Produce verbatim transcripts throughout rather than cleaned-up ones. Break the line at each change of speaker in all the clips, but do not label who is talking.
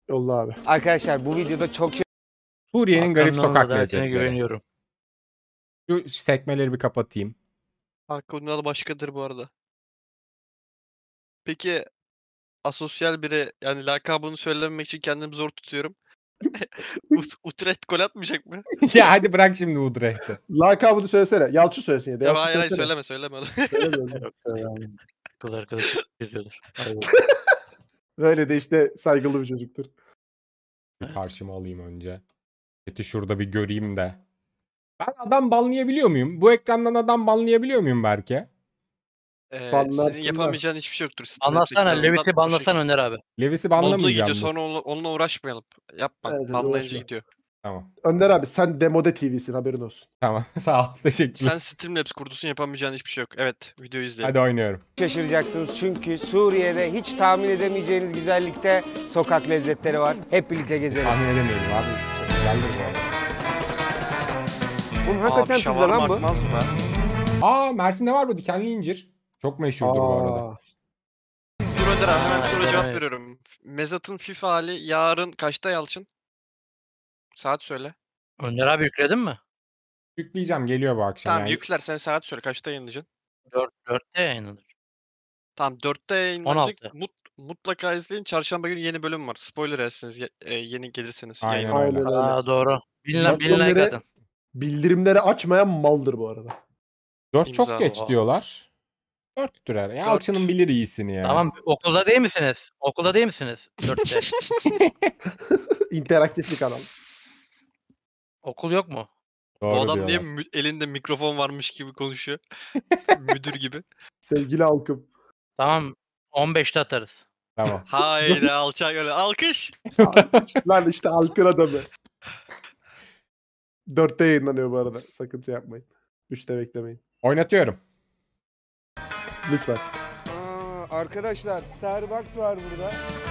Yolla abi.
Arkadaşlar bu videoda çok şey...
Suriye'nin garip
Hakan'ın
sokak
adaletine
lezzetleri.
güveniyorum.
Şu sekmeleri bir kapatayım.
Hakkı da başkadır bu arada. Peki asosyal biri, yani lakabını söylememek için kendimi zor tutuyorum. Ut Utrecht gol atmayacak mı?
Ya hadi bırak şimdi Utrecht'i.
Lakabını söylesene. Yalçın söylesin ya da.
Ya
Yalçın
hayır hayır
söylesene.
söyleme söyleme.
Söylemiyorum.
Kız arkadaşı yazıyordur.
Böyle de işte saygılı bir çocuktur.
Bir karşıma alayım önce. Chat'i şurada bir göreyim de. Ben adam banlayabiliyor muyum? Bu ekrandan adam banlayabiliyor muyum belki?
Ee,
Banlarsın
senin
da.
yapamayacağın hiçbir şey yoktur. Steam
Anlatsana
App'tekilerden
Levis'i
bu
banlasana
şekilde.
Önder abi.
Levis'i
Modla
banlamayacağım
gidiyor
mı?
sonra onunla, onunla uğraşmayalım. Yapma.
Evet, evet,
Banlayınca
uğraşma.
gidiyor.
Tamam.
Önder abi sen Demode T V'sin haberin olsun.
Tamam. Sağ ol. Teşekkürler.
Sen Streamlabs kurdusun, yapamayacağın hiçbir şey yok. Evet, videoyu izleyelim.
Hadi oynuyorum.
şaşıracaksınız çünkü Suriye'de hiç tahmin edemeyeceğiniz güzellikte sokak lezzetleri var. Hep birlikte gezelim.
Tahmin edemeyelim abi. Güzeldir bu arada.
Oğlum hakikaten
Abi
pizza
şavarma
lan bu.
akmaz mı be?
Aa Mersin'de var bu dikenli incir. Çok meşhurdur bu arada.
Aa,
Dur Önder abi, hemen
Aa,
soruya cevap
evet.
veriyorum. Mezat'ın FIFA hali yarın kaçta Yalçın? Saat söyle.
Önder abi yükledin mi?
Yükleyeceğim geliyor bu akşam.
Tamam
yani.
yükler, sen saat söyle. Kaçta yayınlayacaksın?
dört, dörtte yayınlanır.
Tamam dörtte yayınlanacak.
on altı.
Mut, mutlaka izleyin. Çarşamba günü yeni bölüm var. Spoiler yersiniz ye- e, yeni gelirseniz.
Aynen
yayına.
öyle.
aynen öyle.
Aa doğru. Bin,
Dört
bin like
yolları-
atın.
Bildirimleri açmayan maldır bu arada.
Dört
İmza
çok geç
bu.
diyorlar. Dörttür her. Ya Alçı'nın bilir iyisini ya.
Tamam okulda değil misiniz? Okulda değil misiniz? Dörtte.
İnteraktif bir kanal.
Okul yok mu?
Doğru
Bu adam niye
diyorlar.
mü- elinde mikrofon varmış gibi konuşuyor? Müdür gibi.
Sevgili halkım.
Tamam on beşte atarız.
Tamam.
Haydi alçak öyle. Alkış.
Lan işte halkın adamı. Dörtte yayınlanıyor bu arada. Sakın şey yapmayın. Üçte beklemeyin.
Oynatıyorum.
Lütfen.
Aa, arkadaşlar Starbucks var burada.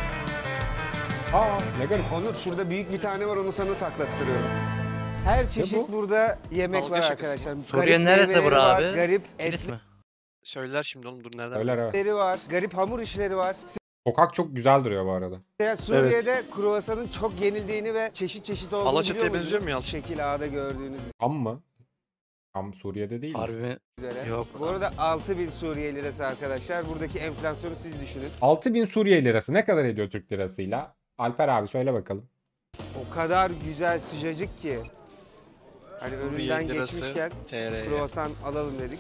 Aa ne garip.
Onur şurada büyük bir tane var, onu sana saklattırıyorum. Her çeşit burada yemek
Dalga
var
şakası.
arkadaşlar.
Suriye
Garip
nerede
meyveleri
bura
var,
abi?
garip
Kilis mi?
Söyler şimdi oğlum, dur nereden?
Söyler evet.
etleri var, garip hamur işleri var.
Sokak çok güzel duruyor bu arada.
Ya Suriye'de kruvasanın çok yenildiğini ve çeşit çeşit olduğunu
Alaçatı'ya
biliyor
benziyor
muydunuz?
mu Yalçın?
Şekil A'da gördüğünüz
Tam mı? Tam Suriye'de değil mi?
Harbi mi?
üzere.
Yok.
Bu arada altı bin Suriye lirası arkadaşlar. Buradaki enflasyonu siz düşünün.
altı bin Suriye lirası ne kadar ediyor Türk lirasıyla? Alper abi söyle bakalım.
O kadar güzel sıcacık ki. Hani önünden
lirası
geçmişken
T L'ye.
kruvasan alalım dedik.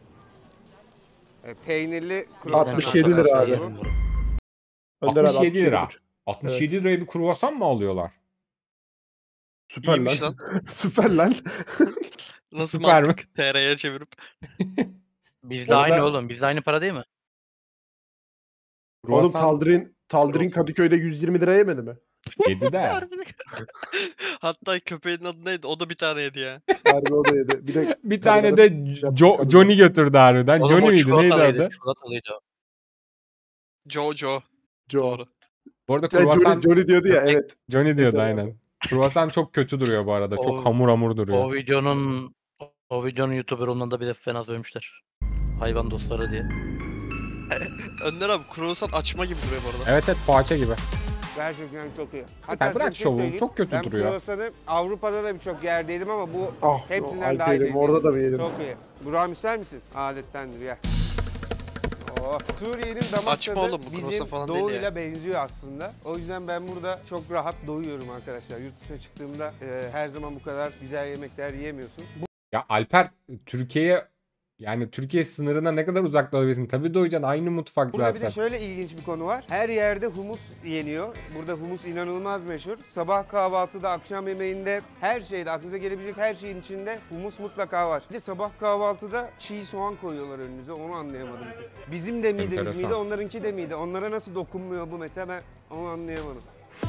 E, peynirli kruvasan
altmış yedi lira
arkadaşlar
abi.
bu.
Önder abi,
altmış yedi lira.
buçuk.
altmış yedi liraya bir kruvasan mı alıyorlar?
Süper
İyiymiş
lan.
lan.
Süper lan.
Nasıl
Süper mi?
mantık? T L'ye çevirip.
Bizde
Orada-
aynı oğlum. Bizde aynı para değil mi?
Oğlum
Kruvasan
Taldirin, Taldirin Kadıköy'de yüz yirmi lira yemedi mi?
yedi de.
Harbiden. Hatta köpeğin adı neydi? O da bir tane yedi ya.
Harbi o da yedi. Bir de
Bir tane de Jo- Johnny götürdü harbiden.
Oğlum
Johnny
o
miydi neydi
çikolatalıydı,
adı?
çikolatalıydı o.
Joe Joe.
Joe.
Doğru.
Bu arada
Ya Johnny,
kruvasan
Johnny diyordu ya evet.
Johnny diyordu
Mesela.
aynen. Kruvasan çok kötü duruyor bu arada.
O-
Çok hamur hamur duruyor.
O videonun o videonun YouTuber ondan da bir de fena sövmüşler. Hayvan dostları diye.
Önder abi kruvasan açma gibi duruyor bu arada.
Evet evet poğaça gibi.
Gerçekten çok iyi.
Ya
Hatta
bırak
size bir şey
şovu,
söyleyeyim.
çok kötü
ben
duruyor.
kruvasanı Avrupa'da da birçok yerdeydim ama bu
Ah,
hepsinden
o
daha iyi.
Alper'im, orada da mı yedin?
Çok iyi. Burak'ım ister misin? Adettendir ya. Oh. Suriye'nin damak
Açma
tadı
oğlum, bu kruvasan
bizim
falan değil
doğuyla
ya.
benziyor aslında. O yüzden ben burada çok rahat doyuyorum arkadaşlar. Yurt dışına çıktığımda e, her zaman bu kadar güzel yemekler yiyemiyorsun. Bu
Ya Alper Türkiye'ye yani Türkiye sınırına ne kadar uzak olabilirsin? Tabii doyacaksın aynı mutfak
Burada bir
zaten.
de şöyle ilginç bir konu var. Her yerde humus yeniyor. Burada humus inanılmaz meşhur. Sabah kahvaltıda, akşam yemeğinde, her şeyde, aklınıza gelebilecek her şeyin içinde humus mutlaka var. Bir de sabah kahvaltıda çiğ soğan koyuyorlar önünüze. Onu anlayamadım. Bizim de midemiz
Enteresan.
miydi, onlarınki de miydi? Onlara nasıl dokunmuyor bu mesela, ben onu anlayamadım.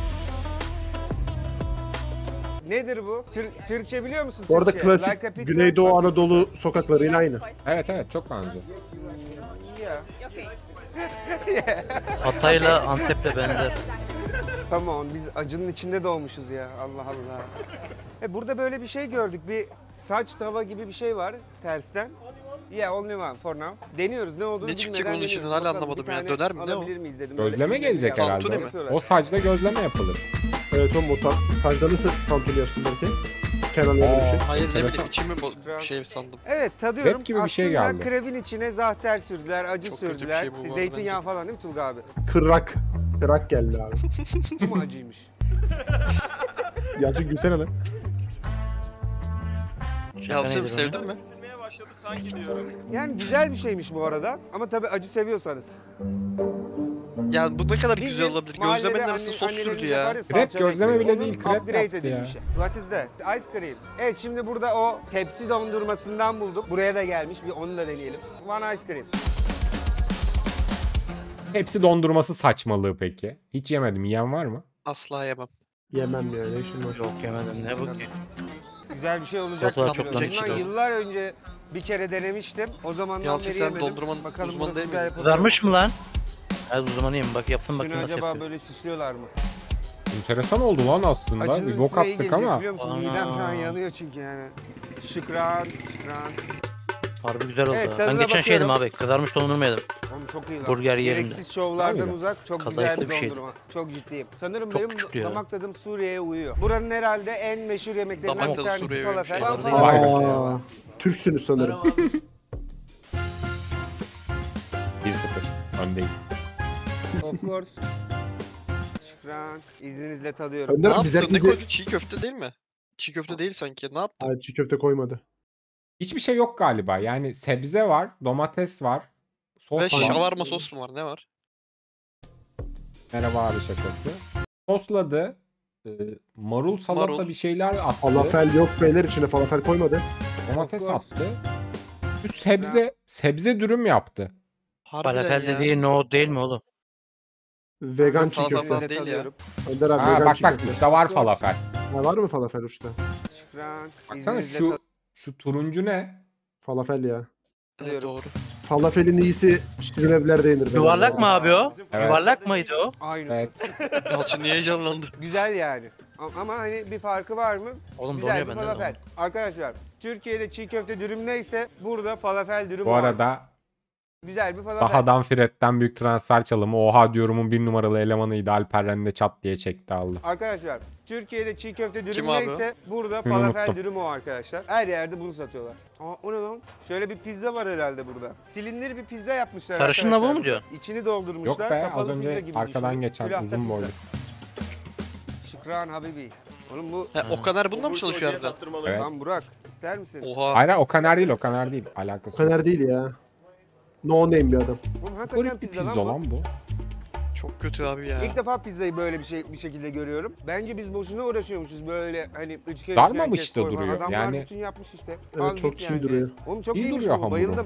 Nedir bu? Tür- Türkçe biliyor musun?
Bu arada
Türkçe?
klasik
Like a pizza?
Güneydoğu Anadolu sokaklarıyla aynı.
Evet evet çok benziyor.
Ya.
Hatay'la Antep'le benzer.
Tamam, biz acının içinde doğmuşuz ya. Allah Allah. E burada böyle bir şey gördük. Bir saç tava gibi bir şey var tersten. Yeah, only one for now. Deniyoruz ne olduğunu
Ne çıkacak
bilmeden
onun içinden?
deniyoruz.
Hala
Bakalım,
anlamadım
bir
ya.
tane
Döner mi? Ne o?
alabilir miyiz dedim.
Gözleme
Böyle
gelecek
yapıyorlar.
herhalde.
Tantuni mi?
Yapıyorlar.
O tacla gözleme yapılır.
Evet oğlum o ta- tajda nasıl tantuni yapsın belki? Kenan'la
Aa.
dönüşü.
Hayır ne
Enteresan.
bileyim içimi bo- şey sandım.
Evet tadıyorum.
Rap gibi bir şey
Aslında
geldi.
krevin içine zahter sürdüler, acı
Çok kötü bir
sürdüler.
şey bu bu arada
Zeytinyağı
bence.
falan değil mi Tulga abi?
Kırrak. Kırrak geldi abi.
Bu mu acıymış?
Yalçın gülsene lan.
Yalçın sevdin mi?
Yani güzel bir şeymiş bu arada. Ama tabii acı seviyorsanız.
Yani bu ne kadar
Bizim
güzel olabilir.
mahallede
Gözlemenin arası
anne-
sos
annelerimiz
sürdü ya.
yapar
Krep
salçalı
gözleme
ekmeği.
bile
Onun
değil, krep
upgrade
yaptı ya.
edilmiş. What is that? Ice cream. Evet şimdi burada o tepsi dondurmasından bulduk. Buraya da gelmiş. Bir onu da deneyelim. One ice cream.
Hepsi dondurması saçmalığı peki. Hiç yemedim. Yiyen var mı?
Asla yemem.
Yemem ya ne işim var.
Yok yemedim ne bu ki?
Güzel bir şey olacak.
Fotoğraf
gibi.
toplamak
Bundan
işte.
yıllar önce bir kere denemiştim. O zamandan
Yalçın,
beri
sen
yemedim.
dondurmanın
Bakalım
uzmanı
nasıl
değil
güzel
miydin?
yapabiliyor
Kızarmış
mu?
mı lan? Hadi uzmanıyım bak yapsın
Seni
bakayım nasıl
acaba
yapıyor.
böyle süslüyorlar mı?
Enteresan oldu lan aslında.
Acının
Bir bok
üstüne iyi
attık
gelecek
ama.
biliyor musun?
Ana.
Midem şu an yanıyor çünkü yani. Şükran, şükran.
Harbi güzel oldu.
Evet,
ha.
tadına
Ben geçen şey yedim
bakıyorum.
abi. Kızarmış dondurma yedim.
Oğlum çok iyi lan.
Burger yerinde.
Gereksiz şovlardan
Tabii.
uzak, çok
Kadayıflı
güzel bir
bir şeydi.
dondurma. Çok ciddiyim. Sanırım
Çok
benim
küçüktü ya.
damak tadım Suriye'ye uyuyor. Buranın herhalde en meşhur yemeklerinden
Damak
bir
tadı
tanesi
Suriye'ye
falafel.
uymuş.
Ben
Eyvallah.
falafel
Aa, Türksünüz sanırım.
bir sıfır. Öndeyiz.
Of course. Şükran. İzninizle tadıyorum.
Önder
Ne
abi bize
yaptın? Ne
bize...
koydun? Çiğ köfte değil mi? Çiğ köfte değil sanki. Ne yaptın?
Ay, çiğ köfte koymadı.
Hiçbir şey yok galiba. Yani sebze var, domates var, sos
Ve
var.
şavarma sos mu var? Ne var?
Merhaba abi şakası. Sosladı. e, marul salata
Marul.
bir şeyler attı.
Falafel yok beyler içine falafel koymadı.
Domates
Of course.
attı. Bir sebze sebze dürüm yaptı.
Harbiden
Falafel
ya.
dediği no değil mi oğlum?
Vegan
Yok,
çiğ
falafel
köfte.
falan
İzninizle
değil ya.
tadıyorum.
Önder abi
Ha
vegan
bak
çiğ
bak
köfte.
uçta var falafel.
Ha, var mı falafel uçta?
Şükran.
Baksana
İzninizle
şu şu turuncu ne?
Falafel ya.
Evet, doğru.
Falafelin iyisi şirin evlerde yenir. bence.
Yuvarlak mı abi o?
Evet.
Yuvarlak mıydı o?
Aynı.
Evet.
Yalçın niye heyecanlandı?
Güzel yani. A- Ama hani bir farkı var mı?
Oğlum
Güzel
donuyor
bir
bende de
falafel.
oğlum.
Arkadaşlar Türkiye'de çiğ köfte dürüm neyse burada falafel dürüm
Bu
var.
arada
Güzel bir falafel.
Dahadan Fred'den büyük transfer çalımı. Oha diyorumun bir numaralı elemanıydı. Alper Rende çat diye çekti aldı.
Arkadaşlar Türkiye'de çiğ köfte dürüm
Kim abi o?
neyse burada
İsmini
falafel
unuttum.
dürüm o arkadaşlar. Her yerde bunu satıyorlar. Aa o ne lan? Şöyle bir pizza var herhalde burada. Silindir bir pizza yapmışlar
Sarışınla
arkadaşlar.
bu mu diyorsun?
İçini doldurmuşlar.
Yok be az
Kapalı pizza
önce
gibi
arkadan
düşünün.
geçen
Külahta
uzun
pizza.
boylu.
Şükran Habibi. Oğlum bu...
He, o kadar bununla mı çalışıyor harbiden?
Evet.
Lan Burak ister misin?
Oha.
Hayır o kanar değil o kanar değil. Alakası yok.
Fener değil ya. No name bir adam.
Oğlum hakikaten
Garip bir
pizza,
pizza
lan bu.
lan bu.
Çok kötü abi ya.
İlk defa pizzayı böyle bir şey bir şekilde görüyorum. Bence biz boşuna uğraşıyormuşuz böyle hani üçgen
Darmamış
üçgen kes
da
koyma.
duruyor.
Adamlar
Yani-
bütün yapmış işte.
Evet,
Al
çok
git
iyi duruyor.
Oğlum çok
İyi
iyiymiş
duruyor
bu.
hamuru.
Bayıldım.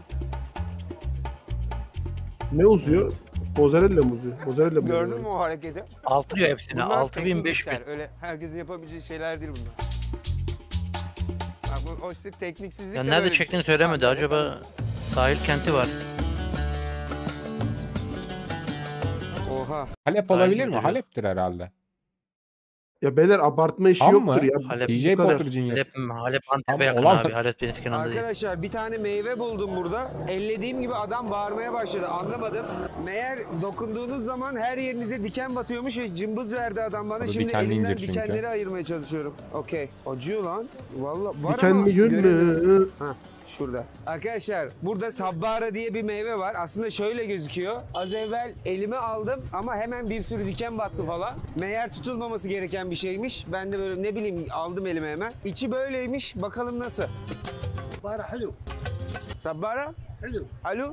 Ne uzuyor? Mozzarella mı uzuyor? Mozzarella mı?
Gördün
uzuyor?
mü o hareketi?
Altı diyor hepsine.
Bunlar
altı bin
teknik
beş bin.
işler. Öyle herkesin yapabileceği şeyler değil bunlar. Bak bu o işte tekniksizlik.
Ya
de
nerede
böyle bir
çektiğini
şey.
söylemedi.
Tamam,
Acaba
yapamazsın.
sahil kenti var.
Oha.
Halep
Aynen
olabilir mi?
duruyor.
Halep'tir herhalde.
Ya beyler abartma işi
Tam
yoktur
mı?
ya.
Halep-
D J
Bu kadar.
Potter Junior.
Halep, Halep Antep'e
Ama
yakın
olamaz.
abi. Halep deniz kenarında değil.
Arkadaşlar bir tane meyve buldum burada. Ellediğim gibi adam bağırmaya başladı. Anlamadım. Meğer dokunduğunuz zaman her yerinize diken batıyormuş ve cımbız verdi adam bana.
Tabii
Şimdi
dikenli
elimden
incir çünkü.
dikenleri ayırmaya çalışıyorum. Okey. Acıyor lan. Vallahi var
Dikenli
ama
gün
göremiyorum.
mü?
Ha şurada. Arkadaşlar burada sabbara diye bir meyve var. Aslında şöyle gözüküyor. Az evvel elime aldım ama hemen bir sürü diken battı falan. Meğer tutulmaması gereken bir şeymiş. Ben de böyle ne bileyim aldım elime hemen. İçi böyleymiş. Bakalım nasıl.
صبارة حلو
Sabbara?
حلو
Alo?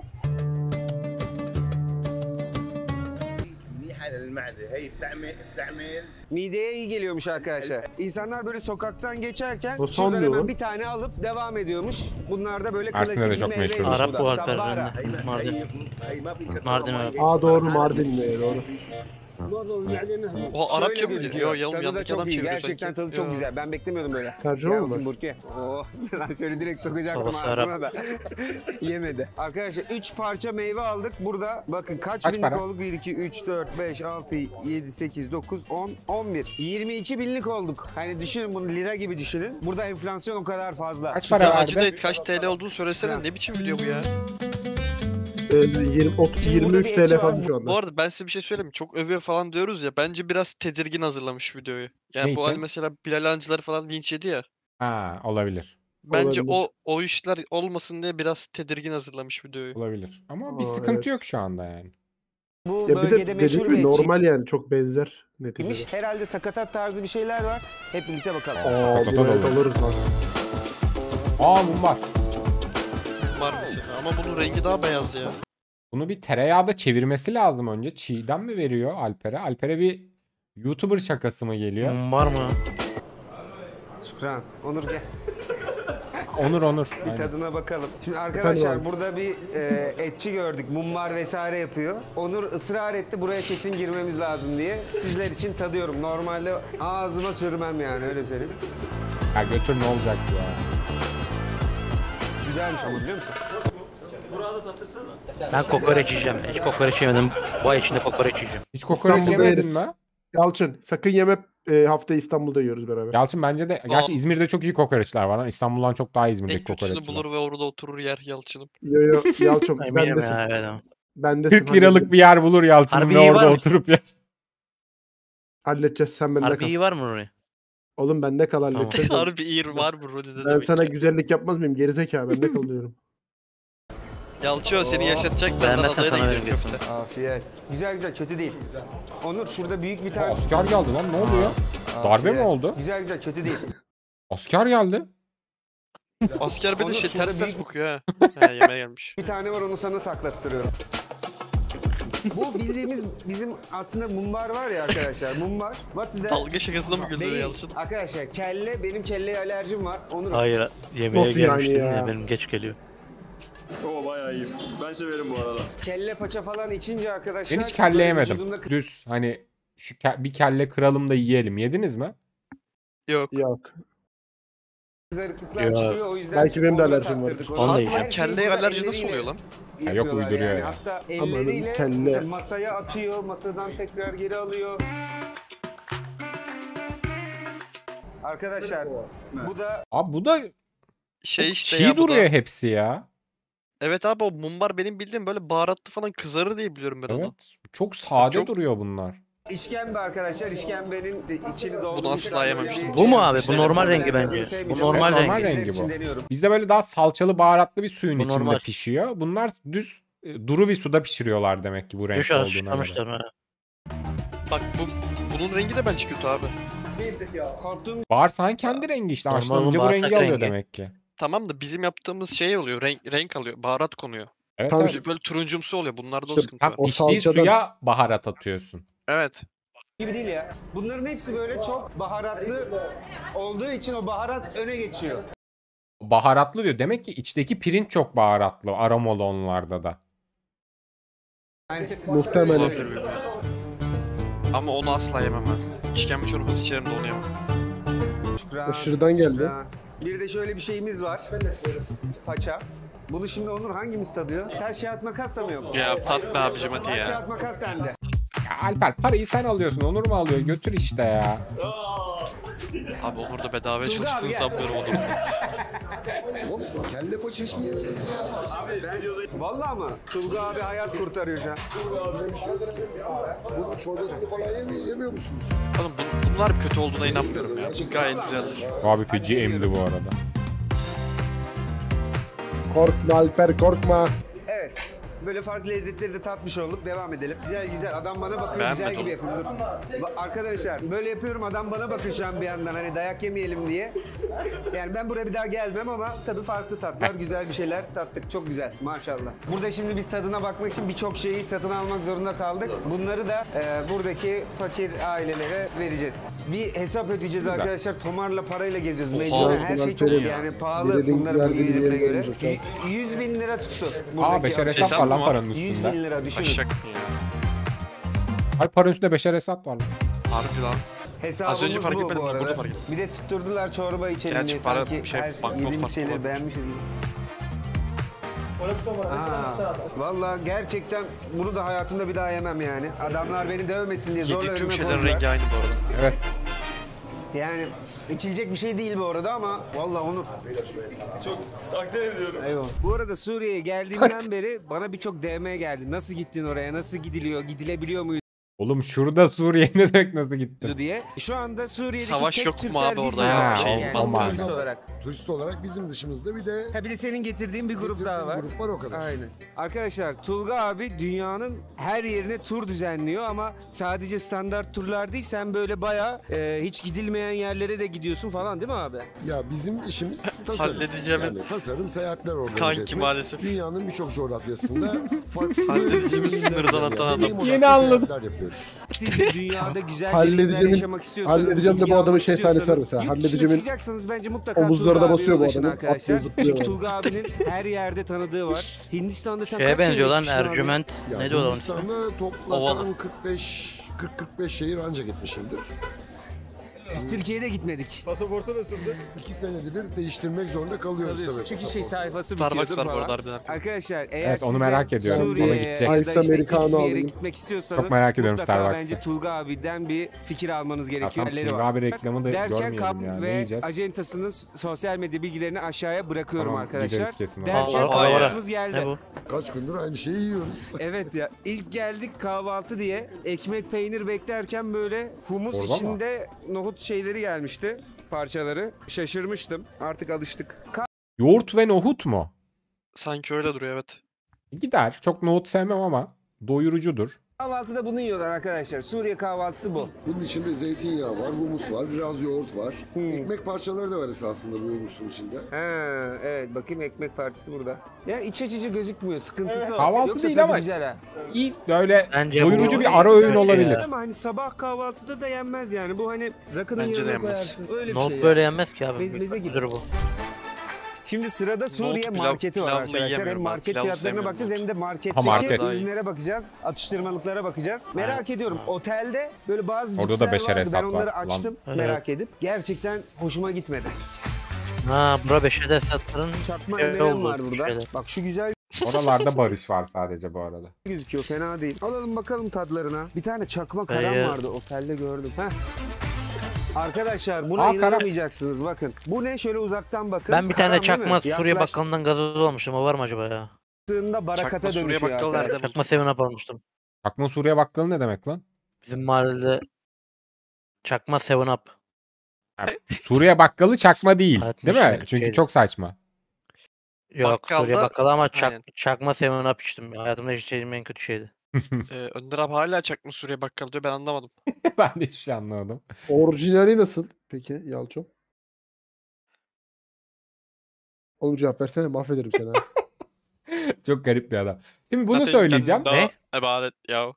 منيحة للمعدة هي بتعمل بتعمل
Mideye iyi geliyormuş arkadaşlar. İnsanlar böyle sokaktan geçerken
O
şuradan
sanmıyor
hemen
lan.
bir tane alıp devam ediyormuş. Bunlar da böyle
Mersin'de
klasik
de
bir
çok
meyveymiş
meşhur.
Arap
bu da.
bu Alper
Sabbara.
هي
Mardin.
هي هي ما في كثرة
Mardin
مي.
abi.
Aa doğru Mardin'de doğru.
معظم المعدن هبوط.
O Arapça
Şöyle
mı?
gözüküyor.
Yo yavrum
Tadı da
yanındaki
çok
adam
iyi.
çeviriyor
Gerçekten
sanki.
tadı çok
Yo.
güzel. Ben beklemiyordum böyle.
Tercüme
Gel
mi
bakayım
var?
Burki. Oh. Lan şöyle direkt sokacaktım
Babası
ağzına da. Yemedi. Arkadaşlar üç parça meyve aldık. Burada bakın kaç,
Kaç
binlik
para?
olduk? bir, iki, üç, dört, beş, altı, yedi, sekiz, dokuz, on, on bir. yirmi iki binlik olduk. Hani düşünün bunu lira gibi düşünün. Burada enflasyon o kadar fazla.
Kaç
Ya
para
acı
verdi?
da kaç T L olduğunu söylesene. Ne biçim video bu ya?
Ee, yirmi, otuz, yirmi üç
Burada bir
T L
etçi
falan
var.
şu anda.
Bu arada ben size bir şey söyleyeyim mi? Çok övüyor falan diyoruz ya. Bence biraz tedirgin hazırlamış videoyu. Yani
Ne
bu
için?
hani mesela Bilal Hancıları falan linç yedi ya.
Ha, olabilir.
Bence
Olabilir.
o o işler olmasın diye biraz tedirgin hazırlamış videoyu.
Olabilir. Ama bir
Aa,
sıkıntı
evet.
yok şu anda yani.
Bu
Ya bir de
bölgede
dediğim
meşhur
gibi
bir
normal yani çok benzer
etçiymiş.
neticede.
Herhalde sakatat tarzı bir şeyler var. Hep birlikte bakalım.
Aa,
Sakatata
buraya
da olur.
alırız lan.
Aa, mumbar.
Var mesela ama bunun rengi daha beyaz ya.
Bunu bir tereyağda çevirmesi lazım önce. Çiğden mi veriyor Alper'e? Alper'e bir YouTuber şakası mı geliyor?
Var mı?
Şükran. Onur gel.
Onur Onur.
Bir
Aynen.
tadına bakalım. Şimdi arkadaşlar
abi.
burada bir e, etçi gördük. Mumbar vesaire yapıyor. Onur ısrar etti buraya kesin girmemiz lazım diye. Sizler için tadıyorum. Normalde ağzıma sürmem yani öyle söyleyeyim.
Ya götür ne olacak ya?
Güzelmiş ama biliyor musun?
Ben kokoreç yiyeceğim. Hiç kokoreç yemedim. Bu ay içinde kokoreç yiyeceğim.
Hiç kokoreç
İstanbul'da
yemedin
yeriz.
mi?
Yalçın sakın yeme, e, haftaya İstanbul'da yiyoruz beraber.
Yalçın bence de. Gerçi
Aa.
İzmir'de çok iyi kokoreçler var lan. İstanbul'dan çok daha İzmir'deki
En kötüsünü
kokoreççiler.
bulur ve orada oturur yer Yalçın'ım.
Yo yo Yalçın
Eminim
bendesin.
ya evet.
Bendesin.
kırk liralık bir yer bulur Yalçın'ın
Harbi
ve
iyi
orada
var mı?
oturup yer.
Halledeceğiz sen bende
Harbi
kal.
iyi var mı oraya?
Oğlum bende kal halledeceğiz. Ben-
Harbi ir var bu Rodi ne
Ben
demek
sana
ya.
güzellik yapmaz mıyım? Gerizekalı bende kal diyorum.
Yalçın o seni
Oo.
yaşatacak benden
Beğenmezsen
adaya da
sana
gidiyor
vereceksin.
köfte.
Afiyet. Güzel güzel kötü değil. Onur şurada büyük bir
Aa,
tane...
asker geldi lan, ne oluyor? Darbe mi
Afiyet.
oldu?
Güzel güzel kötü değil.
Asker geldi.
Asker bir de
Onur,
şey
şurada
ters ters
büyük-
bakıyor ha. He yemeğe gelmiş.
Bir tane var onu sana saklattırıyorum. Bu bildiğimiz bizim aslında mumbar var ya arkadaşlar. Mumbar. What is that?
Dalga şakasına mı güldü
Beyin.
Yalçın?
Arkadaşlar kelle, benim kelleye alerjim var. Onur
Hayır yemeğe
Nasıl yani
gelmiştim
ya?
ya. Benim geç geliyor.
O bayağı iyi. Ben severim bu arada.
kelle paça falan içince arkadaşlar...
Ben hiç kelle
böyle
yemedim.
vücudumda
Düz hani şu ke- bir kelle kıralım da yiyelim. Yediniz mi?
Yok.
Yok.
kızarıklıklar
Ya.
çıkıyor o yüzden...
Belki benim de
Onur'a
alerjim
taktırdık
vardır.
onu.
Onu da
Hatta
yiyeceğim.
her şeyi
Kelleye
burada
alerji nasıl
elleriyle
oluyor lan?
Ya yok,
yapıyorlar
uyduruyor
yani.
ya.
Hatta
Ama
elleriyle
kelle-
mesela masaya atıyor, masadan tekrar geri alıyor. Arkadaşlar bu da
Abi bu da
Şey
çok
işte
çiğ
ya bu da.
duruyor hepsi ya.
Evet abi o mumbar benim bildiğim böyle baharatlı falan kızarır diye biliyorum ben
Evet.
onu.
Çok sade
Çok-
duruyor bunlar.
işkembe arkadaşlar. İşkembenin de içini doldurmuş.
asla yememiştim.
Bu mu abi? Bu
Şey,
normal
ben
rengi bence. Bu normal
normal
rengi.
rengi bu.
Deniyorum.
Bizde böyle daha salçalı baharatlı bir suyun
Bu
içinde
normal.
pişiyor. Bunlar düz e, duru bir suda pişiriyorlar demek ki bu
Düş
renkte olduğuna göre.
haşlamışlar ha.
Bak bu bunun rengi de bence kötü abi.
Korktuğum
Bağırsağın kendi rengi işte.
Normal
Haşlanınca bu
bağırsak
rengi alıyor
rengi.
demek ki.
Tamam da bizim yaptığımız şey oluyor. Renk renk alıyor. Baharat konuyor.
Evet,
Tam
evet.
Böyle, böyle turuncumsu oluyor. Bunlarda
İşte
o sıkıntı
Tam
var.
O
içtiğin
salçadan-
suya baharat atıyorsun.
Evet.
gibi değil ya. Bunların hepsi böyle çok baharatlı olduğu için o baharat öne geçiyor.
Baharatlı diyor. Demek ki içteki pirinç çok baharatlı. Aromalı onlarda da.
Yani
Muhtemelen.
Olabilir bilmiyorum. Ama onu asla yemem ben. İşkembe çorbası içerim de onu yemem.
Şükran,
Aşırıdan geldi.
şükran. Bir de şöyle bir şeyimiz var. Paça. Bunu şimdi Onur hangimiz tadıyor? Taş kağıt makas da mı yok?
Ya tat be abicim hadi
Taş
ya.
kağıt makas dendi.
Ya Alper parayı sen alıyorsun. Onur mu alıyor? Götür işte ya.
Abi Onur da bedavaya
Turgay abi
çalıştığını
gel.
sanmıyorum Onur.
kelle paçası mı?
Vallahi mı? Tulga abi hayat kurtarıyor şu an.
Bu çorbasını falan yemiyor, yemiyor musunuz?
Oğlum bun- bunlar kötü olduğuna inanmıyorum ya. Gayet güzeldir.
Abi feci emdi bu arada.
Korkma Alper korkma.
Evet. Böyle farklı lezzetleri de tatmış olduk. Devam edelim. Güzel güzel. Adam bana bakıyor. Güzel
Beğenmedim.
gibi yapayım. Dur. Ba- Arkadaşlar böyle yapıyorum. Adam bana bakıyor şu an bir yandan. Hani dayak yemeyelim diye. Yani ben buraya bir daha gelmem ama tabii farklı tatlar. Güzel bir şeyler tattık. Çok güzel. Maşallah. Burada şimdi biz tadına bakmak için birçok şeyi satın almak zorunda kaldık. Bunları da e, buradaki fakir ailelere vereceğiz. Bir hesap ödeyeceğiz arkadaşlar. Tomarla parayla geziyoruz. Mecburen her şey çok
Alper'in
yani pahalı.
biri
Bunların
yerde bir
birbirine
yere
göre.
gelecek,
Y- yüz bin lira tuttu.
Aa
buradaki
beşer
alışveriş.
hesap var lan
mı?
paranın
yüz
üstünde.
bin lira düşünün.
Aşak ya.
Alperen üstünde Beşer Esad var lan.
Harbi lan.
Hesabımız
Az önce fark
bu
etmedim,
bu
burada
arada.
fark ettim.
Bir de tutturdular çorba içelim
Gerçi
diye
para-
sanki
şey,
her
banknot
yediğimiz
farklı
şeyleri
olabilir.
beğenmişiz. Valla gerçekten bunu da hayatımda bir daha yemem yani. Adamlar beni dövmesin diye zorla
Yediği tüm
önüme
şeylerin
koydular.
rengi aynı bu arada.
Evet.
Yani içilecek bir şey değil bu arada ama valla Onur.
Çok takdir ediyorum.
Eyvallah. Bu arada Suriye'ye geldiğimden beri bana birçok D M geldi. Nasıl gittin oraya? Nasıl gidiliyor? Gidilebiliyor muydu
Oğlum şurada Suriye ne demek nasıl gitti?
diye. Şu anda Suriye'deki
Savaş
tek
yok mu
Türkler
abi
biziz
orada
ya?
yani.
Şey,
Yani
olmaz.
turist olarak.
Turist olarak bizim dışımızda bir de
Ha bir de senin getirdiğin bir grup
getirdiğim
daha var.
grup var, o kadar.
Aynen. Arkadaşlar Tulga abi dünyanın her yerine tur düzenliyor ama sadece standart turlar değil, sen böyle bayağı e, hiç gidilmeyen yerlere de gidiyorsun falan değil mi abi?
Ya bizim işimiz tasarım.
Halledeceğimin-
Yani tasarım, seyahatler organize
Kanki
etmek.
maalesef.
Dünyanın birçok coğrafyasında farklı
Halledeceğimiz sınırdan
yani
atan adam.
deneyim odaklı
Yeni anladım.
seyahatler yapıyoruz.
Siz de dünyada güzel
Halledeceğimin-
deneyimler yaşamak istiyorsanız,
halledeceğim de bu
bilgi
adamın
almak
şey sahnesi var
istiyorsanız,
mesela.
yurt dışına
Halledeceğimin
çıkacaksanız bence mutlaka
omuzlarına
Tulga abiye
basıyor bu
ulaşın
adamın,
arkadaşlar.
atlıyor, zıplıyor.
Çünkü Tulga abinin her yerde tanıdığı var. Hindistan'da sen
Şeye
kaç şehre
benziyor lan
gitmişsin abi?
Ercüment.
Ya
Ne diyorlar onun ismi?
Hindistan'da toplasam
Ovala.
kırk beş kırk kırk beş şehir anca gitmişimdir.
Biz Türkiye'de gitmedik.
Pasaportu nasıldı?
İki senede bir değiştirmek zorunda kalıyoruz tabii.
Çünkü şey
pasaportu.
sayfası
Starbucks
bitiyordur
var bu
falan.
arada harbiden.
Arkadaşlar eğer
Evet, onu
siz de
merak ediyorum.
Suriye'ye
Ona gidecek.
ya da
Ice
işte
Americano
X bir yere
alayım.
gitmek istiyorsanız
Çok merak ediyorum
mutlaka
Starbucks'ı.
bence Tulga abiden bir fikir almanız gerekiyor.
Zaten
Yerleri
Tulga
var.
abi reklamı da
Derken
görmeyelim
kab
ya. Ne
ve
yiyeceğiz?
acentasının sosyal medya bilgilerini aşağıya bırakıyorum
Tamam,
arkadaşlar.
gideriz kesin.
Derken
Aa, aa,
kahvaltımız
Ne
geldi.
bu?
Kaç gündür aynı şeyi yiyoruz.
Evet ya, ilk geldik kahvaltı diye ekmek peynir beklerken böyle humus
Orada mı?
içinde nohut şeyleri gelmişti, parçaları. Şaşırmıştım. Artık alıştık.
Yoğurt ve nohut mu?
Sanki öyle duruyor evet.
Gider. Çok nohut sevmem ama doyurucudur.
Kahvaltıda bunu yiyorlar arkadaşlar. Suriye kahvaltısı bu.
Bunun içinde zeytinyağı var, humus var, biraz yoğurt var. Ekmek parçaları da var esasında bu humusun içinde.
Ha, evet bakayım ekmek partisi burada. Ya iç açıcı gözükmüyor, sıkıntısı o.
Kahvaltı
Yoksa
değil
tadı
ama
güzel ha.
İyi böyle
Bence
doyurucu
bu-
bir ara öğün
Yani
olabilir.
Ama hani sabah kahvaltıda da yenmez yani. Bu hani rakının
Bence de
yanına
yenmez.
koyarsın. Öyle bir
Nohut
şey
böyle
ya.
yenmez ki abi.
Meze- meze gibi.
Müdür bu.
Şimdi sırada Suriye
pilav-
marketi var
pilavlı
arkadaşlar. Hem
yiyemiyorum ben.
market
Pilavlı
fiyatlarına
sevmiyorum
bakacağız
nohut.
hem de marketteki
Ha, market.
ürünlere bakacağız. Atıştırmalıklara bakacağız. Merak ediyorum. Otelde böyle bazı
Orada da
cipsler
Beşer
vardı. Ben
Esad
onları
var. Ulan.
açtım
Evet.
merak edip. Gerçekten hoşuma gitmedi.
Ha bura Beşer Esad'ların
Çakma
şey
M and M
oldu,
var burada.
şeyler.
Bak şu güzel
Oralarda barış var sadece bu arada.
gözüküyor. Fena değil. Alalım bakalım tadlarına. Bir tane çakma karam
Ee,
vardı. Otelde gördüm. Heh. Arkadaşlar buna
Aa, karam.
inanamayacaksınız. Bakın. Bu ne? Şöyle uzaktan bakın.
Ben bir tane
Karam değil mi?
çakma Suriye
Yaklaştığında
bakkalından gazoz almıştım. O var mı acaba ya?
barakata
Çakma Suriye
dönüşüyor
bakkalı
arkadaşlar.
nerede buldun?
Çakma Seven Up almıştım.
Çakma Suriye bakkalı ne demek lan?
Bizim mahallede çakma Seven Up.
Yani Suriye bakkalı çakma değil.
Hayatın
Değil mi?
içindeki
Çünkü
şeydi.
çok saçma.
Yok
Bakkalda-
Suriye bakkalı ama çak,
Aynen.
çakma Seven Up içtim. Hayatımda içtiğim en kötü şeydi.
Ee, Önder abi hala çakma Suriye bakkalı diyor ben anlamadım.
Ben de hiçbir şey anlamadım.
orijinali nasıl peki Yalçın? Oğlum cevap versene, mahvederim seni ha.
Çok garip bir adam. Şimdi bunu
Zaten
söyleyeceğim.
kendini
Ne?
daha ibadet ya.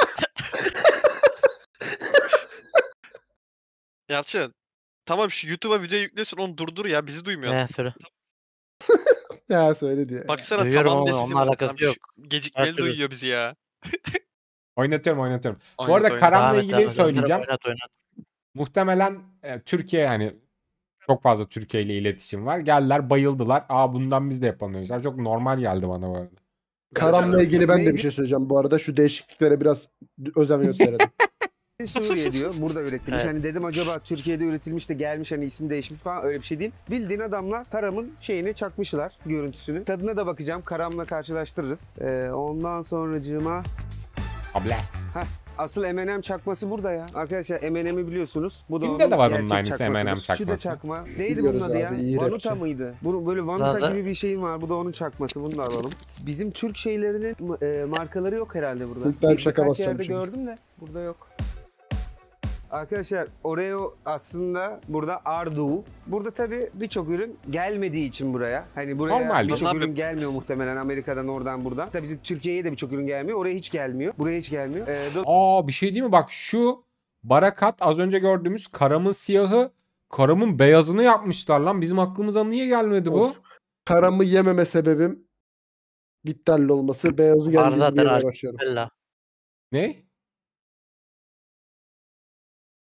Yalçın. Tamam şu YouTube'a video yüklesin onu durdur ya bizi duymuyor.
Ne söyle.
Ya söyle diye.
Baksana
Duyuyorum
taban
ama
desisi
onunla
var.
alakası
Tam şu
yok.
Gecikmeli
Her türlü.
duyuyor bizi ya.
Oynatıyorum oynatıyorum. Bu
Oynat,
arada
oynat.
Karan'la
Devam et,
ilgili
devam et.
söyleyeceğim.
Oynat oynat.
Muhtemelen e, Türkiye yani çok fazla Türkiye ile iletişim var. Geldiler bayıldılar. Aa bundan biz de yapalım demişler. Çok normal geldi bana bu arada.
Karam'la ilgili ben de
Neydi?
bir şey söyleyeceğim bu arada. Şu değişikliklere biraz özen gösterelim.
Suriye diyor. Burada üretilmiş.
Evet.
Hani dedim acaba Türkiye'de üretilmiş de gelmiş hani ismi değişmiş falan, öyle bir şey değil. Bildiğin adamlar karamın şeyini çakmışlar, görüntüsünü. Tadına da bakacağım. Karamla karşılaştırırız. Ee, ondan sonracığıma
Abla.
Heh, asıl M and M çakması burada ya. Arkadaşlar M and M'i biliyorsunuz. Bu da
Kimde
onun
de var onun
gerçek
aynısı M and M
çakmasıdır. Şu da
çakması.
çakma. Neydi
Biliyoruz
bunun adı ya?
abi, iyi
Vanuta
rapçi.
mıydı? Bu böyle Vanuta
Zaten-
gibi bir şeyin var. Bu da onun çakması. Bunu da alalım. Bizim Türk şeylerinin e, markaları yok herhalde burada.
Türkler bir şaka
Birkaç
basacağım
yerde
şimdi.
gördüm de burada yok. Arkadaşlar Oreo aslında burada Ardu. Burada tabii birçok ürün gelmediği için buraya. Hani buraya
Normaldir.
birçok
Onlar
ürün
bir-
gelmiyor muhtemelen Amerika'dan oradan buradan. Tabii bizim Türkiye'ye de birçok ürün gelmiyor. Oraya hiç gelmiyor. Buraya hiç gelmiyor. Ee, do-
Aa bir şey değil mi? Bak şu barakat az önce gördüğümüz karamın siyahı karamın beyazını yapmışlar lan. Bizim aklımıza niye gelmedi bu?
Of. Karamı yememe sebebim bitterli olması. Beyazı
Var
geldiğinde
zaten
yemeye
abi.
başlıyorum.
Bella.
Ne?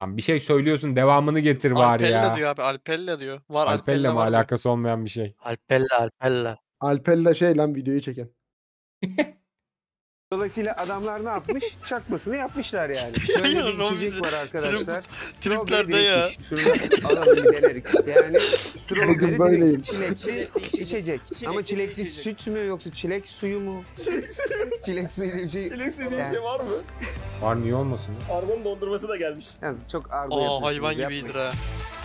Lan bir şey söylüyorsun devamını getir bari
Alpella
ya.
diyor abi. Alpella diyor. Var
Alpella
Alpella
mi
var diyor.
alakası olmayan bir şey.
Alpella Alpella.
Alpella şey lan videoyu çeken.
Dolayısıyla adamlar ne yapmış? Çakmasını yapmışlar yani. Şöyle
Ya,
bir
Romizi,
içecek var arkadaşlar. Strawberry
triplerde ya.
drinkmiş. Şunu alalım bir denerik. Yani strawberry
böyleyim.
drink. Çilekli içecek. Ama çilekli süt mü yoksa çilek suyu mu? Çilek suyu diye bir şey.
Çilek suyu diye bir
Yani-
şey var mı?
Var niye olmasın?
Argo'nun dondurması da gelmiş.
Yalnız çok argo
Aa
yapıyorsunuz,
hayvan
yapmayın.
gibidir ha.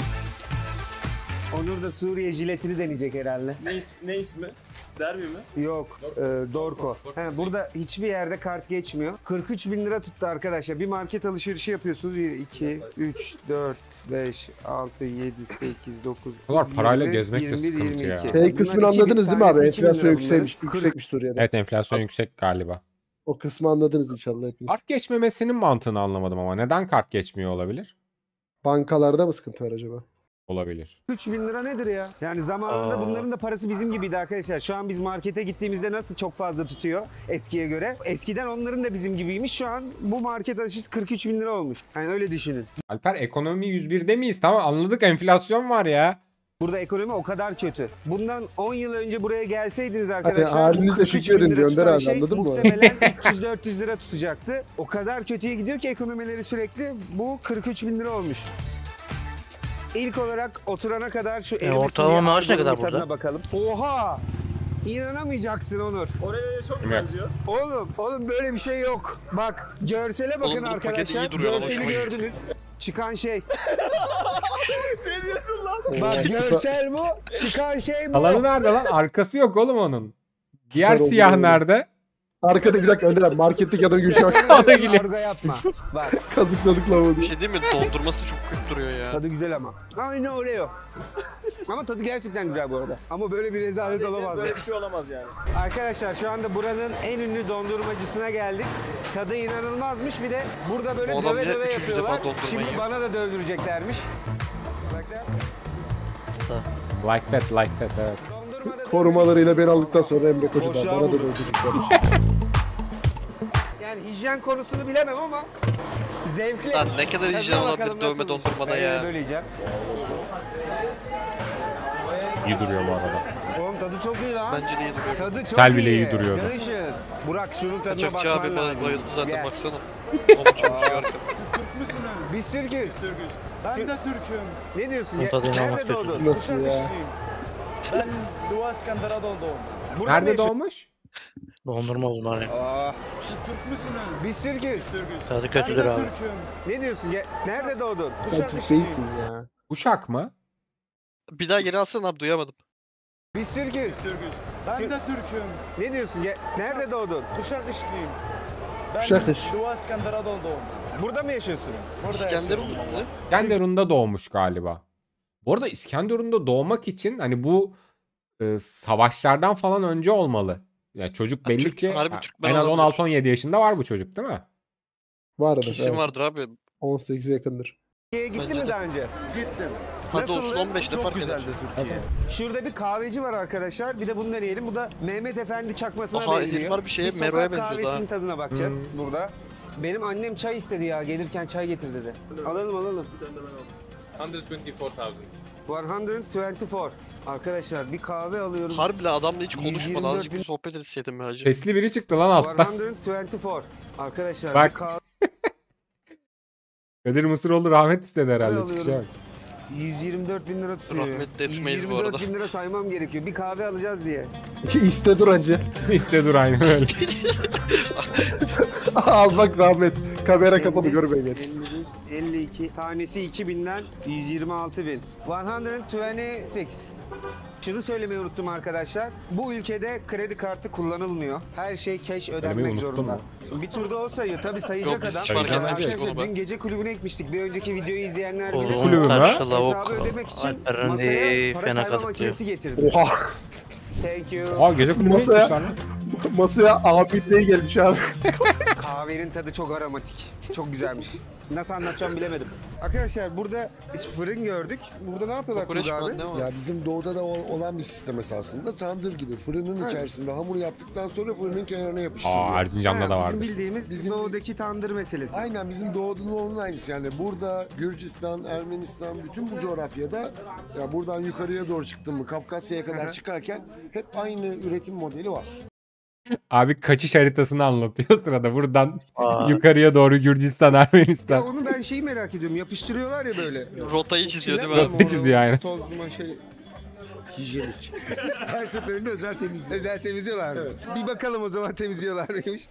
Onur da Suriye jiletini deneyecek herhalde.
Ne, is ne ismi? Derbi mi?
Yok, e, Dorko. He, burada hiçbir yerde kart geçmiyor. kırk üç bin lira tuttu arkadaşlar. Bir market alışverişi yapıyorsunuz. bir, iki, üç, dört, beş, altı, yedi, sekiz, dokuz,
Bu kadar
on,
parayla
yirmi,
gezmek de
yirmi bir,
sıkıntı
yirmi
ya.
iki.
Şey
Bunlar
kısmını
iki bin
anladınız değil mi abi?
tanesi iki bin lira
Enflasyon
bunların.
yükselmiş,
kırk
yüksekmiş Suriye'de.
Evet enflasyon yüksek galiba.
O kısmı anladınız inşallah hepiniz.
Kart geçmemesinin mantığını anlamadım ama neden kart geçmiyor olabilir?
Bankalarda mı sıkıntı var acaba?
Olabilir.
üç bin lira nedir ya? Yani zamanında
Aa.
bunların da parası bizim gibiydi arkadaşlar. Şu an biz markete gittiğimizde nasıl çok fazla tutuyor eskiye göre. Eskiden onların da bizim gibiymiş. Şu an bu market alışverişi kırk üç bin lira olmuş. Yani öyle düşünün.
Alper ekonomi yüz birde miyiz? Tamam anladık enflasyon var ya.
Burada ekonomi o kadar kötü. Bundan on yıl önce buraya gelseydiniz arkadaşlar bu
halinize
kırk üç bin
şükredin
lira
diyor
tutan
Önder abi,
şey
anladın mı?
muhtemelen üç yüz dört yüz lira tutacaktı. O kadar kötüye gidiyor ki ekonomileri sürekli bu kırk üç bin lira olmuş. İlk olarak oturana kadar şu erimesini
ortalama maaş ne
Argo'nun
kadar
bir tadına
burada?
bakalım. Oha! İnanamayacaksın Onur.
Oraya çok
Evet.
benziyor.
Oğlum, oğlum böyle bir şey yok. Bak, görsele bakın
Oğlum bu paket
arkadaşlar.
iyi duruyor,
Görseli
hoşuma gitti.
gördünüz. Çıkan şey.
Ne diyorsun lan?
Bak
Oo,
görsel bu, çıkan şey bu.
Kalanı nerede lan? Arkası yok oğlum onun. Diğer
Süper oldu
siyah
oğlum.
nerede?
Arkada bir dakika Önder abi marketteki adam görüşüyor.
O da geliyor.
Argo yapma. Bak,
Kazıkladık lan
Bir şey değil mi? Dondurması çok kötü duruyor ya.
tadı güzel ama. Aynı Oreo. Ama tadı gerçekten güzel bu arada. Ama böyle bir rezalet olamaz.
Böyle bir şey olamaz yani.
Arkadaşlar şu anda buranın en ünlü dondurmacısına geldik. Tadı inanılmazmış. Bir de burada böyle
O adam
döve
bile
döve
üçüncü defa
yapıyorlar.
dondurma
Şimdi
yiyor.
bana da dövdüreceklermiş. Bak da.
Like that like that evet.
Dondurmada da-
Korumalarıyla beni aldıktan sonra Emre Koç'u
Boşluğa
da bana da
vurdu.
dövdürecekler.
Yani hijyen konusunu bilemem ama zevkli.
Lan ne kadar
Tadına
hijyen olabilir
bakalım
dövme
nasılmış.
dondurmada
Ben
ya.
böyle yiyeceğim.
İyi duruyor bu arada.
Oğlum tadı çok iyi lan.
Bence de iyi duruyor.
Tadı çok
Sel
iyi.
bile iyi duruyordu.
Görüşürüz. Burak şunun tadına
Çöpçü
bakman
abi
lazım.
bayıldı zaten
Gel.
baksana. Ama çalışıyor arkada.
Türk müsünüz?
Biz Türk'üz.
Türk'üz. Ben de Türk'üm.
Ne diyorsun?
Bu
Ge-
tadı inanılmaz
Nerede
kötü.
doğdun?
Nasıl
Kuşak
ya?
Kuşluyum.
Ben Doğu İskender'e doğdum.
Burada mı
Nerede
yaşıyorsun?
doğmuş?
Dondurma bunlar ya.
Aa,
Siz Türk müsünüz?
biz Türk'üz.
Türk'üz.
Tadı
Ben
kötüdür
de
abi.
Türk'üm.
Ne diyorsun? Ge- Nerede doğdun?
Sen
Kuşak
Türk
Kuşluyum.
değilsin ya.
Uşak mı?
Bir daha geri alsana abi duyamadım.
Biz Türk'üz.
Türk'üz. Ben de Türk'üm.
Ne diyorsun? Ge- Nerede doğdun?
Kuşak işliyim. Ben
Kuşak iş.
Doğu İskender'e doğdum.
Burada mı yaşıyorsun?
Burada
İskenderun
yaşıyorum.
mu?
İskenderun'da doğmuş galiba. Bu arada İskenderun'da doğmak için hani bu e, savaşlardan falan önce olmalı. Yani çocuk
Ha,
belli
Türk-
ki
harbi
ha,
Türkmen
en az
olabilir.
on altı on yedi yaşında var bu çocuk değil mi?
Vardır.
Kesin
evet.
vardır abi.
on sekize yakındır.
Türkiye'ye gittin
Bence
mi
de.
daha önce?
Gittim.
Hadi
Nasıldı?
olsun on beşte
Çok
fark eder.
güzeldi Türkiye.
Şurada bir kahveci var arkadaşlar. Bir de bunu deneyelim. Bu da Mehmet Efendi çakmasına
Aha,
benziyor.
herif var bir şeye,
Bir sokak
Mero'ya benziyordu
kahvesinin
ha.
tadına bakacağız burada. Benim annem çay istedi ya. Gelirken çay getir dedi. Alalım alalım.
one hundred twenty-four thousand.
one twenty four. Arkadaşlar bir kahve alıyoruz.
Harbi lan adamla hiç
yüz
konuşmadı.
yirmi dört
Azıcık
bin-
bir sohbet etseydim be hacı.
Sesli biri çıktı lan altta.
one twenty four. Arkadaşlar
Bak.
bir kahve
Kadir Mısıroğlu rahmet istedi herhalde
alıyoruz.
çıkışa bak.
yüz yirmi dört bin lira tutuyor.
Rahmetli etmeyiz bu
yüz yirmi dört
arada.
bin lira saymam gerekiyor. Bir kahve alacağız diye.
İste dur hacı.
İste dur aynen öyle.
Al bak rahmet. Kamera kapalı görmeye geç.
elli bir, elli iki. Tanesi iki binden yüz yirmi altı bin. one twenty six. Şunu söylemeyi unuttum arkadaşlar. Bu ülkede kredi kartı kullanılmıyor. Her şey cash ödenmek
unuttun
zorunda.
mu?
Bir turda o sayıyor. Tabii sayacak
Yok, biz
adam.
hiç
fark etmedik
Arkadaşlar
onu ben.
dün gece kulübüne gitmiştik. Bir önceki videoyu izleyenler bilir.
Kulübü mü?
karşı lavuk.
Hesabı ödemek için
Alperen
masaya
de
para
fena
sayma
kazıklıyor.
makinesi getirdi.
Oha.
Thank you.
Aa gece kulübüne
Masaya-
gitmişler lan.
Masaya abidliğe gelmiş abi.
Kahvenin tadı çok aromatik. Çok güzelmiş. Nasıl anlatacağım bilemedim. Arkadaşlar burada fırın gördük. Burada ne yapıyorlar
Kokoreç
Turgay
mi?
abi?
Ne var?
Ya bizim doğuda da ol- olan bir sistem esasında. Tandır gibi fırının içerisinde hamur yaptıktan sonra fırının kenarına yapıştırılıyor.
Aa Erzincan'da da
Ha,
vardır.
Bizim bildiğimiz
Bizim-
doğudaki tandır meselesi.
Aynen bizim doğuda onun aynısı. Yani burada Gürcistan, Ermenistan, bütün bu coğrafyada ya buradan yukarıya doğru çıktın mı Kafkasya'ya kadar çıkarken hep aynı üretim modeli var.
Abi kaçış haritasını anlatıyor sırada. Buradan
Aa.
yukarıya doğru Gürcistan,
Ya
Ermenistan.
onu ben şeyi merak ediyorum. Yapıştırıyorlar ya böyle.
Rotayı çiziyor değil mi
Çiler
abi?
mi
Rotayı çiziyor,
onu?
aynen.
Toz duman şey.
Hijyenik. Her seferinde özel temizlik.
Özel temizliyorlar mı? Bir bakalım o zaman temizliyorlar mıymış?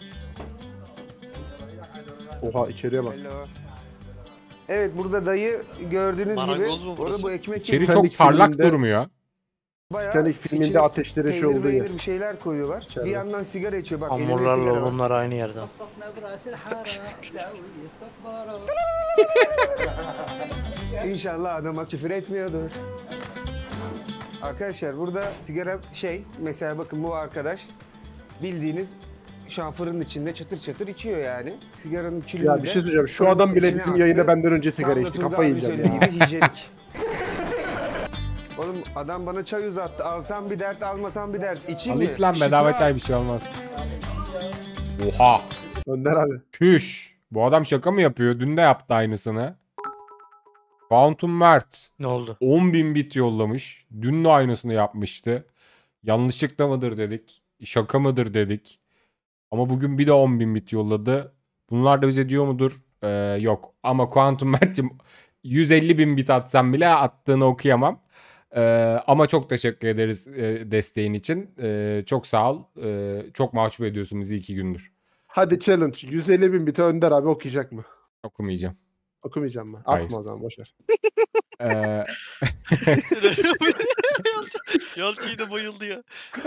Oha içeriye bak.
Hello. Evet burada dayı gördüğünüz
Marangoz
gibi.
mu
Orada
burası?
bu ekmek
İçeri
Titanic
çok parlak
filminde-
durmuyor.
bayağı
Titanic filminde
içine
ateşlerin şey
peynir
olduğu yer.
meynir bir şeyler koyuyorlar.
İçeride.
Bir yandan sigara içiyor bak elinde
Hamurlarla
sigara var.
bunlar aynı yerden.
İnşallah adama küfür etmiyordur. Arkadaşlar burada sigara şey mesela bakın bu arkadaş bildiğiniz şu an fırının içinde çatır çatır içiyor yani. Sigaranın külünü
Ya
de
bir şey söyleyeceğim. Şu
fırının
adam bile
içine
bizim
attı.
yayında benden önce
Tam
sigara
da
içti.
Turgay
Kafayı
abi
yiyeceğim
söylediği
ya.
gibi hijyenik. Oğlum adam bana çay uzattı. Alsam bir dert, almasam bir dert. İçeyim
Al
mi?
İslam bedava
Şükran.
çay bir şey olmaz. Oha.
Önder abi.
Çüş. Bu adam şaka mı yapıyor? Dün de yaptı aynısını. Quantum Mert.
Ne oldu?
on bin bit yollamış. Dün de aynısını yapmıştı. Yanlışlıkla mıdır dedik. Şaka mıdır dedik. Ama bugün bir de on bin bit yolladı. Bunlar da bize diyor mudur? Ee, yok. Ama Quantum Mert'cim yüz elli bin bit atsam bile attığını okuyamam. Ee, ama çok teşekkür ederiz e, desteğin için. Ee, çok sağ ol. Ee, çok mahcup ediyorsun bizi iki gündür.
Hadi challenge. yüz elli bin biti Önder abi okuyacak mı?
Okumayacağım.
Okumayacağım mı?
Hayır.
Atma o zaman boşver.
Ee,
Yalçı'yı da bayıldı ya.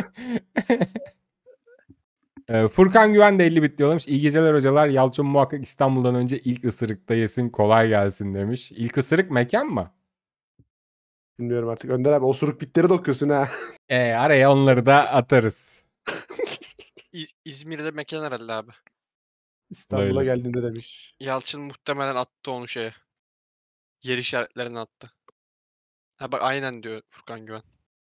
Ee, Furkan Güven de elli bit diyorlarmış. İyi geceler hocalar. Yalçın muhakkak İstanbul'dan önce ilk ısırıkta yesin. Kolay gelsin demiş. İlk ısırık mekan mı?
Bilmiyorum artık. Önder abi osuruk bitleri de okuyorsun ha.
Ee, araya onları da atarız.
İz- İzmir'de mekan herhalde abi.
İstanbul'a
Öyle.
geldiğinde demiş.
Yalçın muhtemelen attı onu şeye. Yer işaretlerini attı. Ha bak aynen diyor Furkan Güven.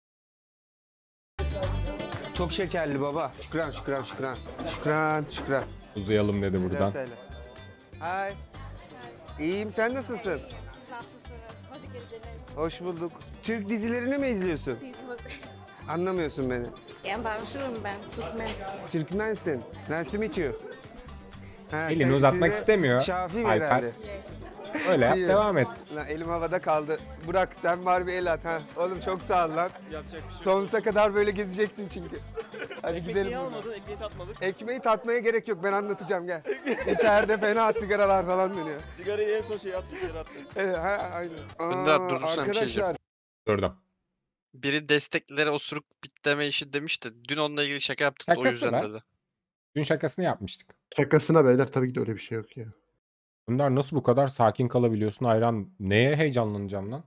Çok şekerli baba. Şükran, şükran, şükran. Şükran, şükran.
Uzayalım dedi
Buradan.
buradan.
Söyle. Hi. İyiyim, sen nasılsın?
Siz nasılsınız? Hoş geldiniz.
Hoş bulduk. Türk dizilerini mi izliyorsun?
Siz
Anlamıyorsun beni.
ben Barış'ım ben. Türkmen.
Türkmensin. Nice to meet you. Ha,
Elini
sen-
uzatmak
size
istemiyor.
Şafi mi
Alper.
herhalde?
Öyle yap
See you.
devam et.
Lan elim havada kaldı. Burak sen var bir el at. Ha. Oğlum çok sağ ol lan. Sonsuza kadar böyle gezecektin çünkü. Hadi gidelim. Ekmeği almadın, ekmeği tatmadık. Ekmeği tatmaya gerek yok ben anlatacağım gel. İçeride fena sigaralar falan dönüyor.
Sigarayı en son şey attı içeri attı.
Evet ha aynen.
Önder,
Aa,
durursan bir şey
arkadaşlar
Durdum.
Biri desteklere osuruk bitleme işi demişti. Dün onunla ilgili şaka yaptık da o
Şakası
yüzden
be.
dedi.
Dün şakasını yapmıştık.
Şakasına beyler tabii ki de öyle bir şey yok ya.
Önder nasıl bu kadar sakin kalabiliyorsun hayran? Neye heyecanlanacağım lan?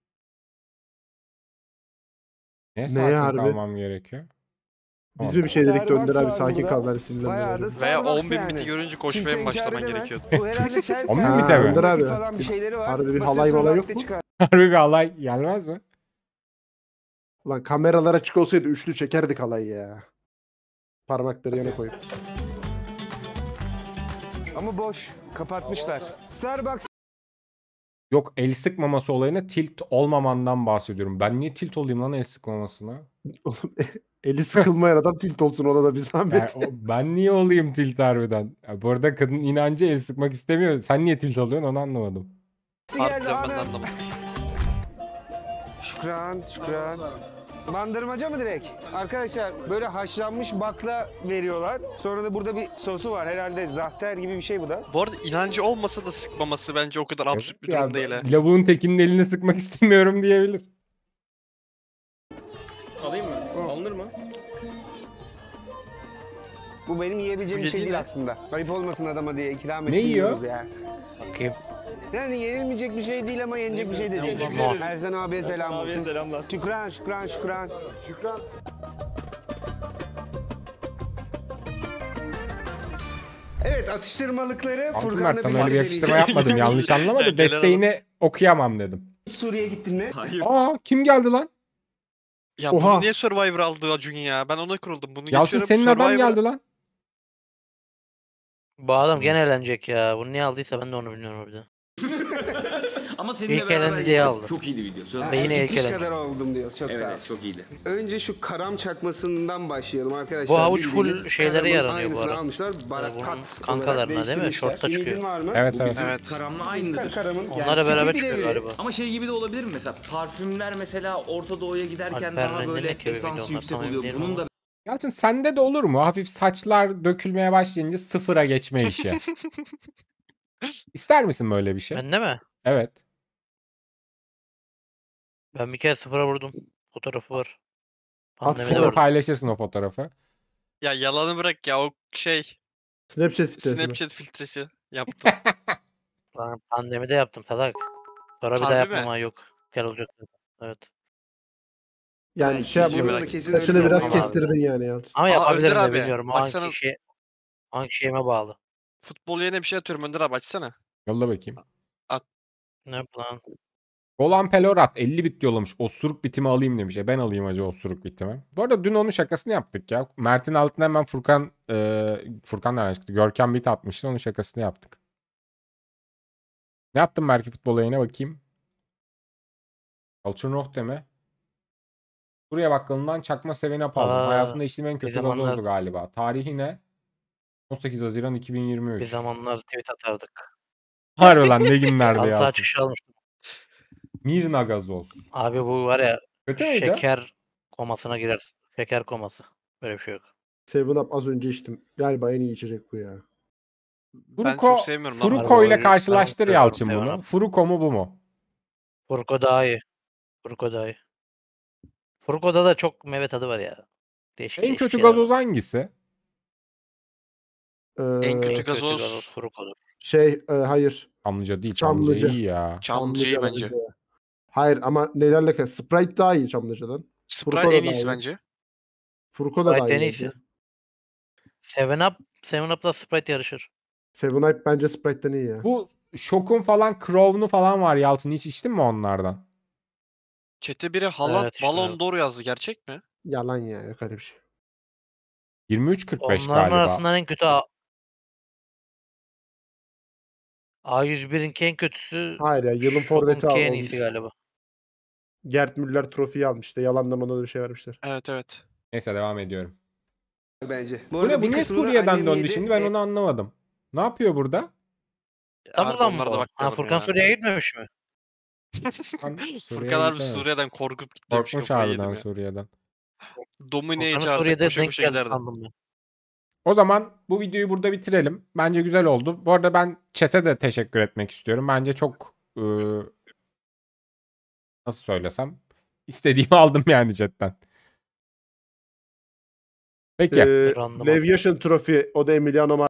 Neye
Neye
sakin
harbi?
kalmam gerekiyor?
Biz mi bir şey dedik de
Starbucks
Önder abi
var
sakin
burada.
kal ben
bayağı da
sinirlenmiyorum.
Veya
Starbucks
on bin
yani.
biti görünce koşmaya
Kimse
mı
inkar
başlaman
edemez.
gerekiyordu?
Bu herhalde self
on bin
service,
bite mi?
Önder abi.
falan bir şeyleri var.
Harbi bir
Basıyorsun,
halay malay yok
latte
mu?
çıkar.
Harbi bir alay gelmez mi?
Lan kameralar açık olsaydı üçlü çekerdik halayı ya. Parmakları yana koyup.
Ama boş. Kapatmışlar. Starbucks
Yok el sıkmaması olayına tilt olmamandan bahsediyorum. Ben niye tilt olayım lan el sıkmamasına?
Oğlum eli sıkılmayan adam tilt olsun ona da bir
Yani
zahmet.
o- ben niye olayım tilt harbiden? Ya bu arada kadın inancı el sıkmak istemiyor. Sen niye tilt oluyorsun onu anlamadım.
geldi
Harbiden ben de
abi.
anlamadım.
Şükran, şükran. Bandırmaca mı direkt? Arkadaşlar böyle haşlanmış bakla veriyorlar. Sonra da burada bir sosu var. Herhalde zahter gibi bir şey bu da.
Bu arada inancı olmasa da sıkmaması bence o kadar absürt bir
Ya,
durum değil ha.
lavuğun tekinin elini sıkmak istemiyorum diyebilir.
Alayım mı? Alınır mı?
Bu benim yiyebileceğim
Bu
bir şey
yediğin
değil
ne?
aslında. Ayıp olmasın adama diye ikram
Ne yiyor?
ediyoruz ya.
Bakayım.
Yani yenilmeyecek bir şey değil ama yenecek bir şey de değil.
Tamam.
Erzen abiye selam
Abiye
olsun.
selamlar.
Şükran, şükran, şükran.
Şükran.
Evet, atıştırmalıkları
Kanka
Furkan'la
Mert sana öyle bir
birlikte
yakıştırma
deneyeceğiz.
yapmadım. Yanlış anlama
Ya
da
genel
desteğini okuyamam dedim.
Hiç Suriye'ye gittin mi?
Hayır.
Aa kim geldi lan?
Ya
Oha.
bunu niye Survivor aldı Acun ya? Ben ona kuruldum. Bunu
Yalçın
geçiyorum.
senin adam
Survivor'a-
geldi lan.
Bu adam gene eğlenecek ya. Bunu niye aldıysa ben de onu bilmiyorum bir de.
Ama seninle
İlk
beraber
elendi diye
gittik.
aldı.
Çok iyiydi video. Söyle.
Ve yine
Gitmiş
ilk elendi.
kadar oldum diyor. Çok
Evet,
sağ ol.
evet çok iyiydi.
Önce şu karam çakmasından başlayalım arkadaşlar.
Bu havuç full
Bildiğiniz
şeylere
karamın
yaranıyor bu
aynısını
ara.
almışlar.
bunun
Barakat
kankalarına
olarak
değil mi?
değiştirmişler.
Short'ta çıkıyor.
İnegin var mı?
Evet evet.
Bizim
Evet.
karamla aynıdır.
Karamın
Onlara
tipi
beraber
birebir.
çıkıyor galiba.
Ama şey gibi de olabilir mi mesela? Parfümler mesela Orta Doğu'ya giderken
Alper
daha
Rengi
böyle
ne ki bir
esansı
videolar,
yüksek
tam emin
oluyor.
değilim
Bunun
ama.
da
Yalçın sende de olur mu? Hafif saçlar dökülmeye başlayınca sıfıra geçme işi. İster misin böyle bir şey?
Bende mi?
Evet.
Ben bir kere sıfıra vurdum. Fotoğrafı var. Pandemide
Atsana.
Sonra
vurdum.
paylaşırsın o fotoğrafı.
Ya yalanı bırak ya o şey
Snapchat filtresi.
Snapchat filtresi yaptım.
Lan pandemide yaptım salak. Sonra bir daha
Harbi mi?
yapmam ha yok. Gel olacak. Evet.
Yani
Ben
şey
ikinci
yapma.
Bunu kesin
Saçını
öldürüyorum
biraz
ama abi.
kestirdin yani Yalçın.
Ama
Aa,
yapabilirim
Önder
de
abi,
bilmiyorum. O
bak
hangi
sana-
şey hangi şeyime bağlı.
Futbol yerine bir şey atıyorum Önder abi açsana.
Yolla bakayım.
Ne lan?
Golan Pelorat elli bit yollamış. Osuruk bitimi alayım demiş. E ben alayım acı osuruk bitimi. Bu arada dün onun şakasını yaptık ya. Mert'in altına hemen Furkan e, Furkan nereden çıktı? Görkem bit atmıştı. Onun şakasını yaptık. Ne yaptın Merki futbol yayına bakayım. Yalçın Roh deme. Suriye bakkalından çakma sevenap aldım.
Aa,
Hayatımda içtiğim en
bir
kötü
zamanlar-
gazozdu galiba. Tarihi ne? on sekiz Haziran iki bin yirmi üç.
Bir zamanlar tweet atardık.
Harbi lan ne günlerdi
Halı saha
Yalçın.
çıkışı almıştım.
Mirna gazoz.
Abi bu var ya
Kötü müydü?
şeker komasına girersin. Şeker koması. Böyle bir şey yok.
Seven Up az önce içtim. Galiba en iyi içecek bu ya.
Ben
Furuko,
çok sevmiyorum lan.
Furuko ile
Harbi,
karşılaştır
ben
Yalçın
seviyorum
bunu.
Seven Up.
Furuko mu bu mu?
Furko daha iyi. Furko daha iyi. Furko'da da çok meyve tadı var ya. Değişik
En
değişik
kötü
şeyler
gazoz
var.
hangisi?
Ee,
En kötü
Kötü
gazoz
gazoz Furko'dur.
Şey e, hayır.
Çamlıca değil. Çamlıca,
Çamlıca.
iyi ya.
Çamlıca'yı bence.
bence. Hayır ama nelerle karşı. Sprite daha iyi Çamlıca'dan.
Sprite
Furko da
en iyisi
daha iyi.
bence.
Furko da daha
Sprite en
iyi.
iyisi.
bence.
Seven Up, Seven Up'la Sprite yarışır.
Seven Up bence Sprite'den iyi ya.
Bu Şok'un falan Crow'nu falan var Yalçın. Hiç içtin mi onlardan?
Çete biri Haaland
Evet, işte
Ballon
evet.
d'Or yazdı. Gerçek mi?
Yalan ya yok öyle bir şey.
yirmi üç kırk beş
Onların
galiba.
arasından en kötü A... A yüz birinki en kötüsü
Hayır ya yılın forveti
Şok'unki en
almış.
iyisi galiba.
Gerd Müller trofiyi almıştı. Yalandan ona da bir şey vermişler.
Evet evet.
Neyse devam ediyorum.
Bence. Bu
Bu
arada
ne? Bu
bir
niye
kısmını
Suriye'den
annem
döndü
yedi.
şimdi? Ben
E,
onu anlamadım. Ne yapıyor burada?
Tam
Harbi
ulan
onlara da
bu. Ha,
bakmayalım
Furkan
ya.
Suriye'ye gitmemiş mi?
Lan Suriye'ye
Furkan abi
gitmemiş.
Suriye'den korkup gitmemiş.
Korkmuş
Kafayı yedim
harbiden
ya.
Suriye'den.
Domine'yi
Furkan'ın
çağırsak
Suriye'de
koşa
denk
koşa
geldi
giderdi.
sandım ben.
O zaman bu videoyu burada bitirelim. Bence güzel oldu. Bu arada ben chat'e de teşekkür etmek istiyorum. Bence çok ıı, nasıl söylesem istediğimi aldım yani chat'ten. Peki.
Ee,
Random
Lev Yashin trofi o da Emiliano